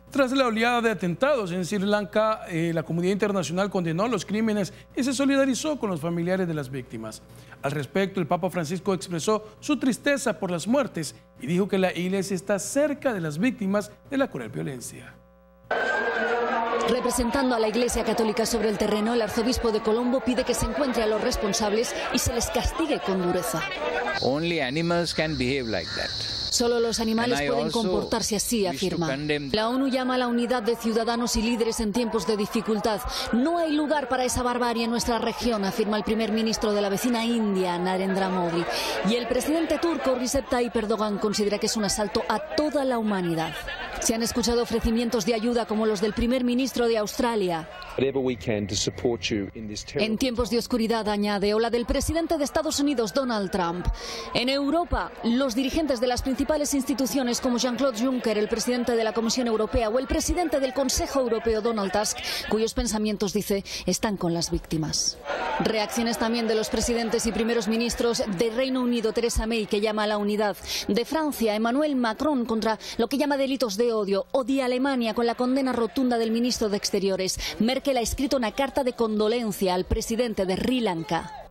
Tras la oleada de atentados en Sri Lanka, la comunidad internacional condenó los crímenes y se solidarizó con los familiares de las víctimas. Al respecto, el Papa Francisco expresó su tristeza por las muertes y dijo que la Iglesia está cerca de las víctimas de la cruel violencia. Representando a la Iglesia Católica sobre el terreno, el arzobispo de Colombo pide que se encuentre a los responsables y se les castigue con dureza. Only animals can behave like that. Solo los animales pueden comportarse así, afirma. La ONU llama a la unidad de ciudadanos y líderes en tiempos de dificultad. No hay lugar para esa barbarie en nuestra región, afirma el primer ministro de la vecina India, Narendra Modi. Y el presidente turco, Recep Tayyip Erdogan, considera que es un asalto a toda la humanidad. Se han escuchado ofrecimientos de ayuda como los del primer ministro de Australia. En tiempos de oscuridad, añade, o la del presidente de Estados Unidos, Donald Trump. En Europa, los dirigentes de las principales instituciones como Jean-Claude Juncker, el presidente de la Comisión Europea, o el presidente del Consejo Europeo, Donald Tusk, cuyos pensamientos, dice, están con las víctimas. Reacciones también de los presidentes y primeros ministros de Reino Unido, Theresa May, que llama a la unidad, de Francia, Emmanuel Macron, contra lo que llama delitos de odio, o de Alemania, con la condena rotunda del ministro de Exteriores. Merkel ha escrito una carta de condolencia al presidente de Sri Lanka.